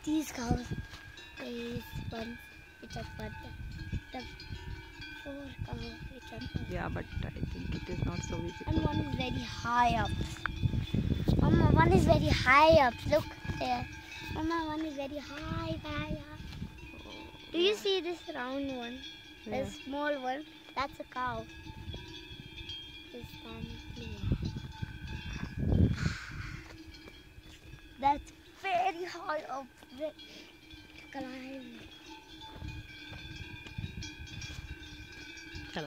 these cows. There is one which are fat. The 4 cows which are fat. Yeah, but I think it is not so visible. And one is very high up. Mama, one is very high up. Look there. Mama, one is very high up. Do you see this round one? Yeah. The small one? That's a cow. This That's very high up. Climb.